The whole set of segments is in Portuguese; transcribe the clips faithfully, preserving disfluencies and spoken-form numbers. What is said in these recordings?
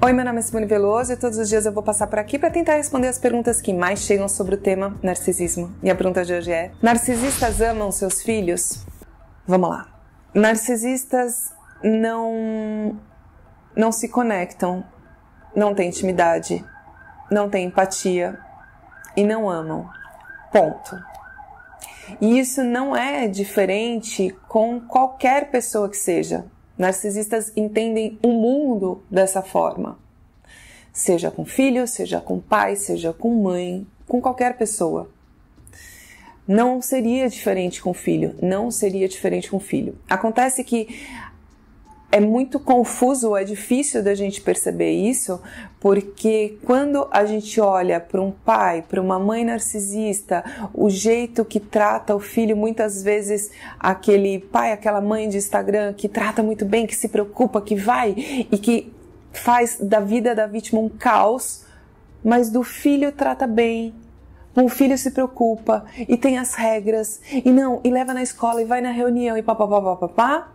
Oi, meu nome é Simone Veloso e todos os dias eu vou passar por aqui para tentar responder as perguntas que mais chegam sobre o tema narcisismo. E a pergunta de hoje é: narcisistas amam seus filhos? Vamos lá. Narcisistas não, não se conectam, não têm intimidade, não têm empatia e não amam. Ponto. E isso não é diferente com qualquer pessoa que seja. Narcisistas entendem o mundo dessa forma. Seja com filho, seja com pai, seja com mãe, com qualquer pessoa. Não seria diferente com filho, não seria diferente com filho. Acontece que é muito confuso, é difícil da gente perceber isso, porque quando a gente olha para um pai, para uma mãe narcisista, o jeito que trata o filho, muitas vezes aquele pai, aquela mãe de Instagram que trata muito bem, que se preocupa, que vai e que faz da vida da vítima um caos, mas do filho trata bem. O filho se preocupa e tem as regras e não, e leva na escola e vai na reunião e papapá, papapá.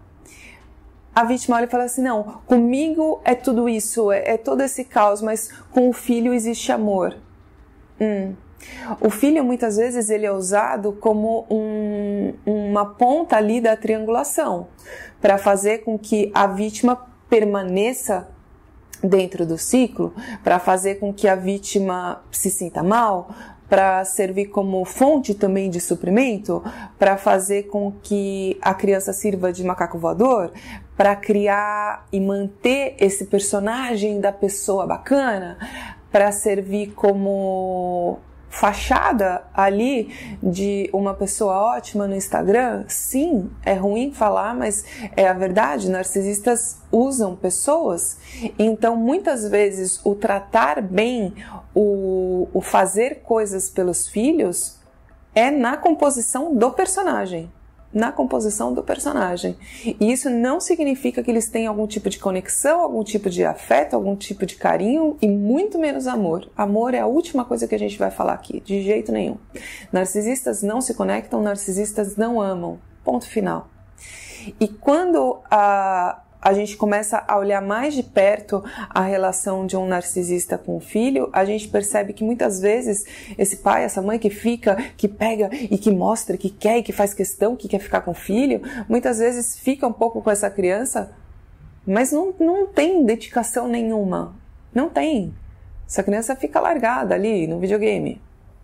A vítima olha e fala assim: não, comigo é tudo isso, é, é todo esse caos, mas com o filho existe amor. Hum. O filho, muitas vezes, ele é usado como um, uma ponta ali da triangulação, para fazer com que a vítima permaneça dentro do ciclo, para fazer com que a vítima se sinta mal, para servir como fonte também de suprimento, para fazer com que a criança sirva de macaco voador, para criar e manter esse personagem da pessoa bacana, para servir como fachada ali de uma pessoa ótima no Instagram. Sim, é ruim falar, mas é a verdade. Narcisistas usam pessoas, então muitas vezes o tratar bem, o, o fazer coisas pelos filhos é na composição do personagem. Na composição do personagem. E isso não significa que eles têm algum tipo de conexão, algum tipo de afeto, algum tipo de carinho e muito menos amor. Amor é a última coisa que a gente vai falar aqui, de jeito nenhum. Narcisistas não se conectam, narcisistas não amam. Ponto final. E quando a... a gente começa a olhar mais de perto a relação de um narcisista com o filho, a gente percebe que muitas vezes esse pai, essa mãe que fica, que pega e que mostra, que quer e que faz questão, que quer ficar com o filho, muitas vezes fica um pouco com essa criança, mas não, não tem dedicação nenhuma. Não tem. Essa criança fica largada ali no videogame.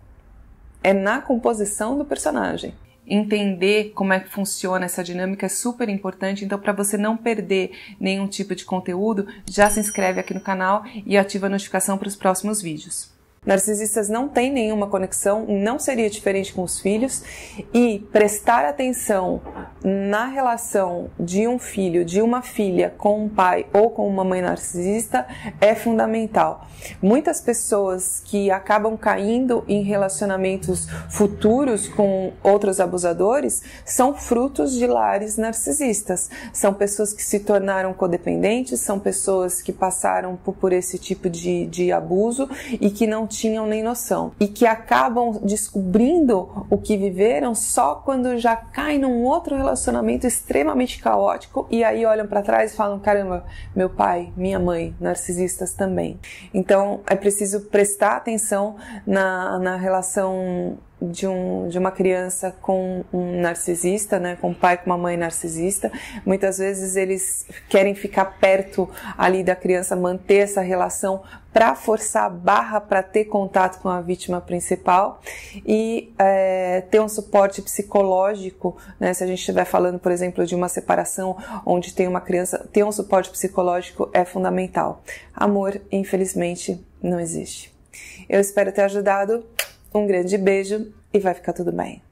É na composição do personagem. Entender como é que funciona essa dinâmica é super importante, então para você não perder nenhum tipo de conteúdo, já se inscreve aqui no canal e ativa a notificação para os próximos vídeos. Narcisistas não têm nenhuma conexão, não seria diferente com os filhos, e prestar atenção na relação de um filho, de uma filha com um pai ou com uma mãe narcisista é fundamental. Muitas pessoas que acabam caindo em relacionamentos futuros com outros abusadores são frutos de lares narcisistas. São pessoas que se tornaram codependentes, são pessoas que passaram por, por esse tipo de, de abuso e que não tinham nem noção, e que acabam descobrindo o que viveram só quando já caem num outro relacionamento extremamente caótico e aí olham para trás e falam: caramba, meu pai, minha mãe, narcisistas também. Então é preciso prestar atenção na, na relação de, um, de uma criança com um narcisista, né, com um pai com uma mãe narcisista. Muitas vezes eles querem ficar perto ali da criança, manter essa relação para forçar a barra para ter contato com a vítima principal e é, ter um suporte psicológico, né, se a gente estiver falando, por exemplo, de uma separação onde tem uma criança, ter um suporte psicológico é fundamental. Amor, infelizmente, não existe. Eu espero ter ajudado. Um grande beijo e vai ficar tudo bem.